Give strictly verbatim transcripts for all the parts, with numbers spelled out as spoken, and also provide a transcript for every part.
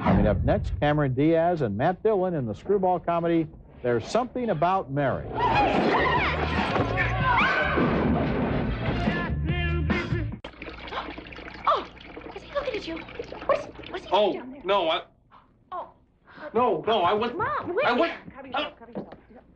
Coming up next, Cameron Diaz and Matt Dillon in the screwball comedy There's Something About Mary. Oh, is he looking at you? What's, what's he Oh, down there? no, I... Oh. No, no, I wasn't... Mom, wait. I went... Cover yourself, cover yourself.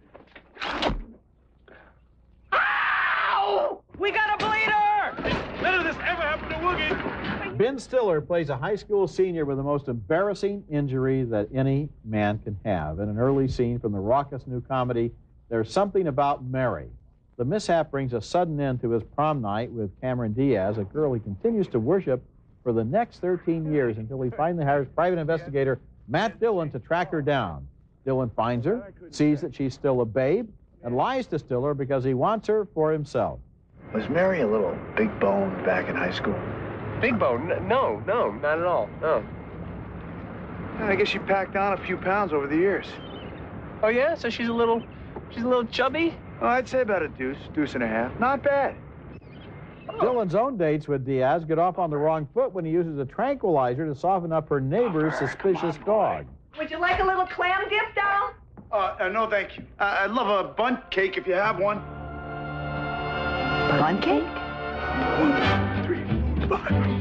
Ow! We got a bleeder! None of this ever happened to Woogie. Ben Stiller plays a high school senior with the most embarrassing injury that any man can have. In an early scene from the raucous new comedy, There's Something About Mary. The mishap brings a sudden end to his prom night with Cameron Diaz, a girl he continues to worship for the next thirteen years until he finally hires private investigator Matt Dillon to track her down. Dillon finds her, sees that she's still a babe, and lies to Stiller because he wants her for himself. Was Mary a little big bone back in high school? Big bone? No, no, not at all, no. I guess she packed on a few pounds over the years. Oh, yeah? So she's a little... she's a little chubby? Oh, I'd say about a deuce, deuce and a half. Not bad. Oh. Dillon's own dates with Diaz get off on the wrong foot when he uses a tranquilizer to soften up her neighbor's suspicious dog. Would you like a little clam dip, doll? Uh, uh no, thank you. Uh, I'd love a bundt cake if you have one. Bun cake? One, three, four, five.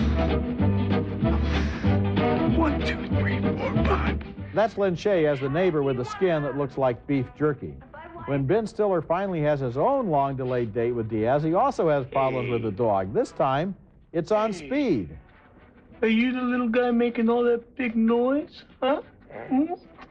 One, two, three, four, five. That's Lynn Shay as the neighbor with the skin that looks like beef jerky. When Ben Stiller finally has his own long-delayed date with Diaz, he also has problems with the dog. This time, it's on speed. Are you the little guy making all that big noise? Huh? Hmm?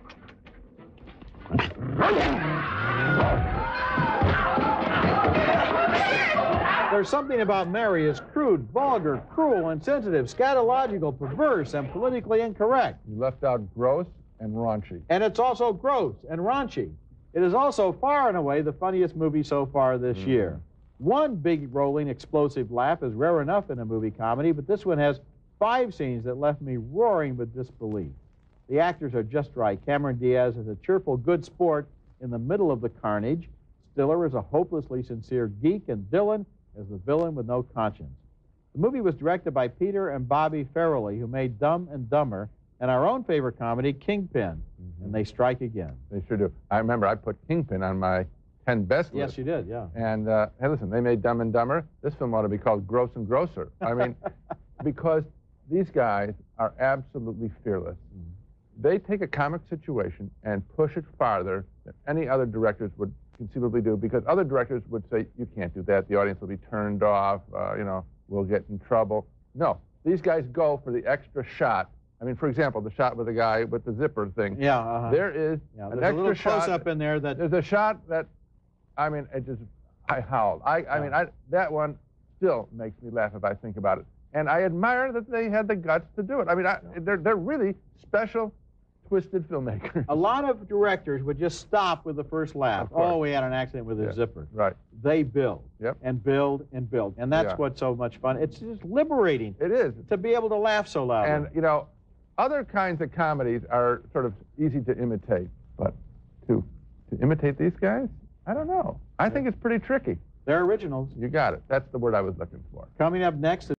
There's Something About Mary is crude, vulgar, cruel, insensitive, scatological, perverse, and politically incorrect. You left out gross and raunchy. And it's also gross and raunchy. It is also far and away the funniest movie so far this mm. year. One big, rolling, explosive laugh is rare enough in a movie comedy, but this one has five scenes that left me roaring with disbelief. The actors are just right. Cameron Diaz is a cheerful, good sport in the middle of the carnage. Stiller is a hopelessly sincere geek, and Dillon is the villain with no conscience. The movie was directed by Peter and Bobby Farrelly, who made Dumb and Dumber, and our own favorite comedy, Kingpin. Mm-hmm. And they strike again. They sure do. I remember I put Kingpin on my ten best list. Yes, you did, yeah. And, uh, hey, listen, they made Dumb and Dumber. This film ought to be called Gross and Grosser. I mean, because these guys are absolutely fearless. Mm-hmm. They take a comic situation and push it farther than any other directors would conceivably do, because other directors would say, you can't do that, the audience will be turned off, uh, you know, we'll get in trouble. No, these guys go for the extra shot. I mean, for example, the shot with the guy with the zipper thing. Yeah, uh-huh. There is yeah, an there's extra a little shot. close-up in there that... There's a shot that, I mean, it just, I howled. I, I yeah. mean, I, that one still makes me laugh if I think about it. And I admire that they had the guts to do it. I mean, I, they're, they're really special, twisted filmmakers. A lot of directors would just stop with the first laugh. Oh, we had an accident with a yeah. zipper. Right. They build yep. and build and build. And that's yeah. what's so much fun. It's just liberating. It is. To be able to laugh so loudly. And, you know, other kinds of comedies are sort of easy to imitate. But to, to imitate these guys, I don't know. I think it's pretty tricky. They're originals. You got it. That's the word I was looking for. Coming up next...